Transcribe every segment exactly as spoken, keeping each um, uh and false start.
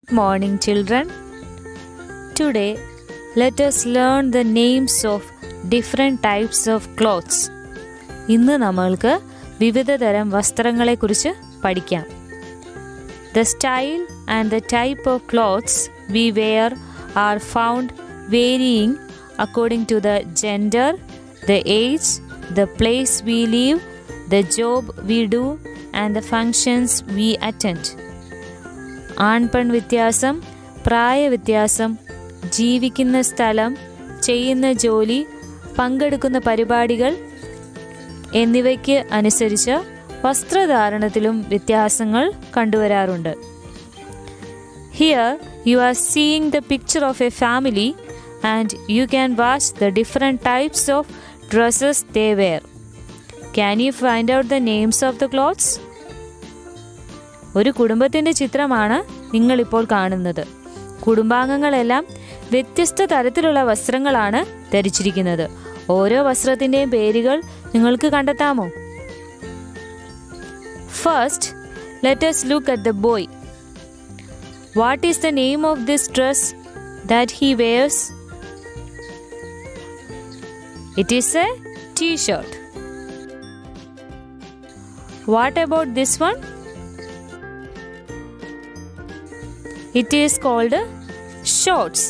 Morning, children. Today, let us learn the names of different types of clothes. ഇന്ന് നമ്മൾക്ക് വിവിധ തരം വസ്ത്രങ്ങളെക്കുറിച്ച് പഠിക്കാം. The style and the type of clothes we wear are found varying according to the gender, the age, the place we live, the job we do, and the functions we attend. ആൺപെൺ വ്യത്യാസം, പ്രായവ്യത്യാസം, ജീവിക്കുന്ന സ്ഥലം, ചെയ്യുന്ന ജോലി, പങ്കെടുക്കുന്ന പരിപാടികൾ എന്നിവയ്ക്ക് അനുസരിച്ച് വസ്ത്രധാരണത്തിലും വ്യത്യാസങ്ങൾ കണ്ടുവരാറുണ്ട്. Here you are seeing the picture of a family and you can watch the different types of dresses they wear. Can you find out the names of the clothes? ഒരു കുടുംബത്തിൻ്റെ ചിത്രമാണ് നിങ്ങളിപ്പോൾ കാണുന്നത്. കുടുംബാംഗങ്ങളെല്ലാം വ്യത്യസ്ത തരത്തിലുള്ള വസ്ത്രങ്ങളാണ് ധരിച്ചിരിക്കുന്നത്. ഓരോ വസ്ത്രത്തിൻ്റെയും പേരുകൾ നിങ്ങൾക്ക് കണ്ടെത്താമോ? First, let us look at the boy. What is the name of this dress that he wears? It is a t-shirt. What about this one? It is called shorts.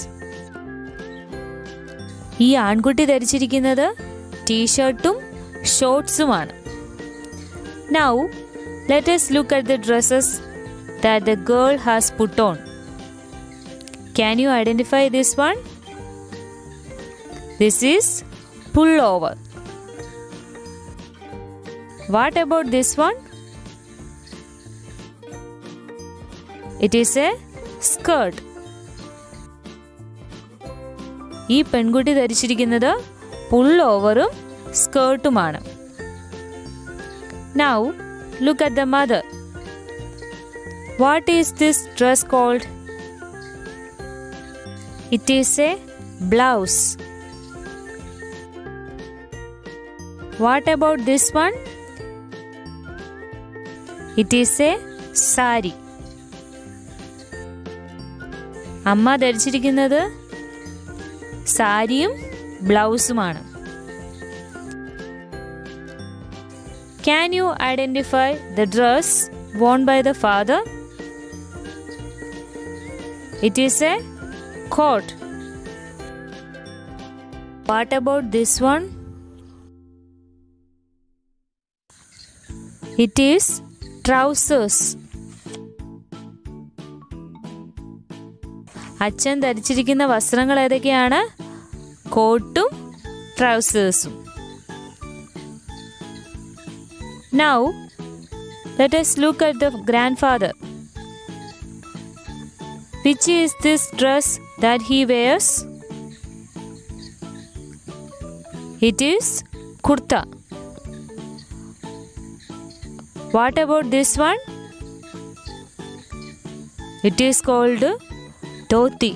ഈ ആൺകുട്ടി ധരിച്ചിരിക്കുന്നത് ടീഷർട്ടും ഷോർട്സുമാണ്. Now, let us look at the dresses that the girl has put on. Can you identify this one? This is pullover. What about this one? It is a skirt. ഈ പെൺകുട്ടി ധരിച്ചിരിക്കുന്നത് പുള്ളോവറും സ്കേർട്ടുമാണ്. Now look at the mother. What is this dress called? It is a blouse. What about this one? It is a sari. അമ്മ ധരിച്ചിരിക്കുന്നത് സാരിയും ബ്ലൗസുമാണ്. Can you identify the dress worn by the father? It is a coat. What about this one? It is trousers. അച്ഛൻ ധരിച്ചിരിക്കുന്ന വസ്ത്രങ്ങൾ ഏതൊക്കെയാണ്? കോട്ടും ട്രൗസേഴ്സും. Now, let us look at the grandfather. Which is this dress that he wears? It is kurta. What about this one? It is called dhoti.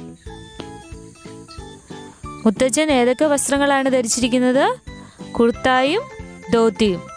മുത്തച്ഛൻ ഏതൊക്കെ വസ്ത്രങ്ങളാണ് ധരിച്ചിരിക്കുന്നത്? കുർത്തായും ധോത്തിയും.